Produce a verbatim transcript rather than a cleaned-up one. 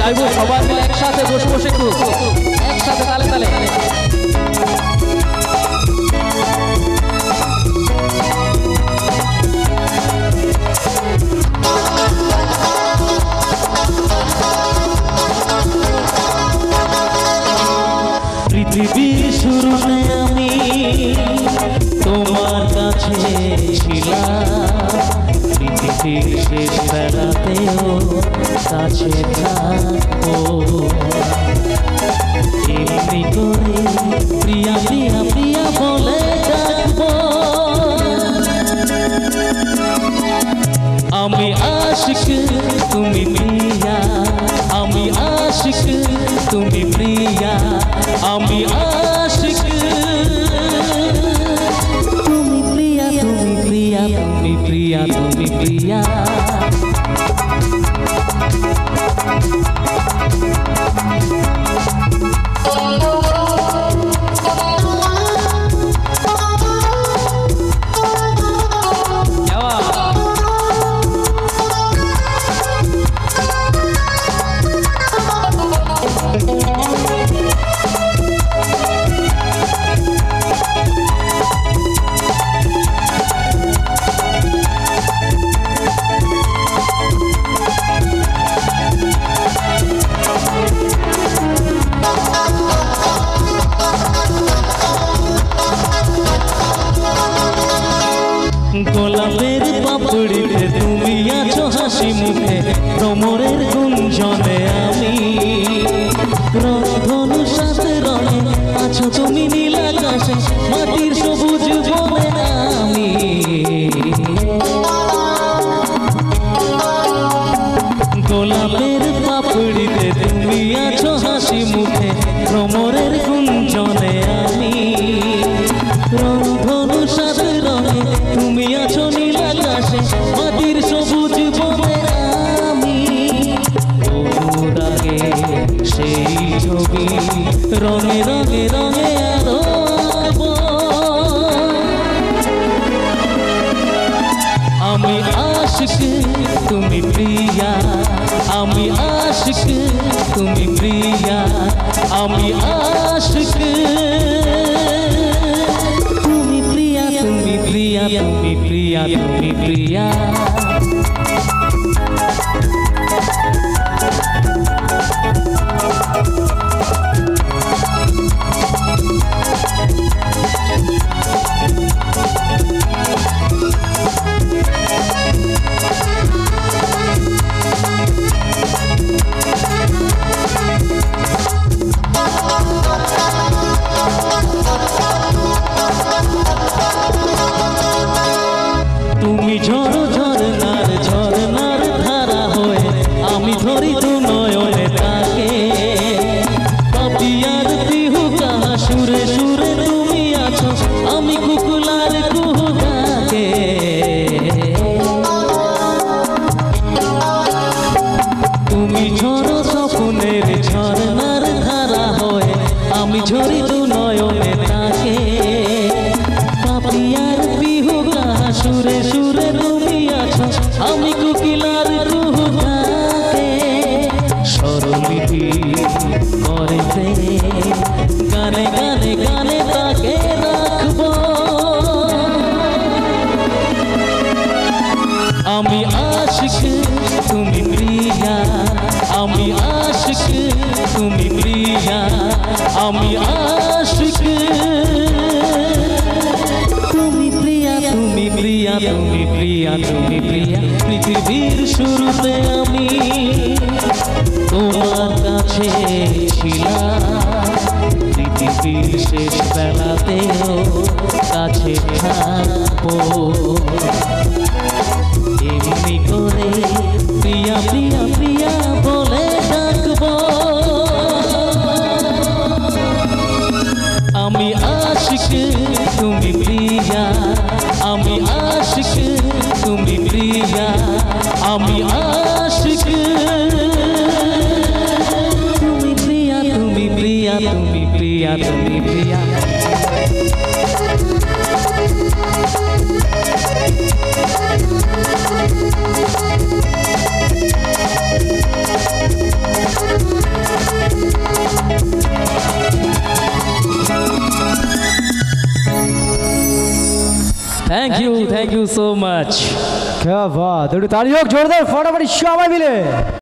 চাইবো সবাই মিলে একসাথে বসে বসে একটু একসাথে তালে তালে পৃথিবীর শুরুতে আমি তোমার কাছে ছিলাম, পৃথিবীর শেষ বেলাতেও কাছে থাকবো। এমনি করে প্রিয়া প্রিয়া প্রিয়া বলে ডাকবো। আমি আশিক তুমি প্রিয়া, আমি আশিক তুমি প্রিয়া, আমি আশিক তুমি প্রিয়া, তুমি প্রিয়া, তুমি প্রিয়া, তুমি প্রিয়া। গোলাপের পাপড়িতে তুমি আছো হাসি মুখে, ভ্রমরের গুঞ্জনে আমি রংধনু সাথে রঙে আছো তুমি নীল আকাশে, মাটির সবুজ বনে আমি। গোলাপের পাপড়িতে তুমি আছো হাসি মুখে, ভ্রমরের গুঞ্জনে আমি রংধনু সাথে রঙে তুমি আছো নীল আকাশে, মাটির সবুজ বনে আমি। ওরাগে সেই ছবি রঙে রঙে রঙে আলো আঁকবো। আমি আশিক তুমি প্রিয়া, আমি আশিক তুমি প্রিয়া, আমি আশিক তুমি প্রিয়া, তুমি প্রিয়া, তুমি প্রিয়া, তুমি প্রিয়া। তুমি ঝড় ঝরনার ঝরনার ধারা হয়ে আমি ধরি দু নয়নে তাকে, পাপিয়ার পিহু কাহা সুরে সুরে তুমি আছো, আমি কুকুলার কুহু ডাকে। তুমি ঝড় স্বপ্নের ঝরনার ধারা হয়ে আমি ঝরি দু নয়নে তাকে, পাপিয়ার পিহু কাহা সুরে সুরে তুমি আছো, আমি কুকিলার কুহু ডাকে। স্বরলিপি করেতে গানে গানে গানে তাকে রাখবো। আমি আশিক তুমি প্রিয়া, আমি আশিক তুমি প্রিয়া, আমি আশিক তুমি প্রিয়া, তুমি প্রিয়া, তুমি প্রিয়া, তুমি প্রিয়া। পৃথিবীর শুরুতে আমি তোমার কাছে ছিলাম, পৃথিবীর শেষ বেলাতেও কাছে থাকবো। এমনি করে প্রিয়া প্রিয়া প্রিয়া বলে ডাকবো। আমি আশিক তুমি প্রিয়া, আমি আশিক তুমি প্রিয়া, আমি আশিক তুমি প্রিয়া, তুমি প্রিয়া, তুমি প্রিয়া, তুমি Priya. Thank you. Thank you thank you so much क्या बात, একটু তালি হোক জোরদার, ফটাফট সবাই মিলে।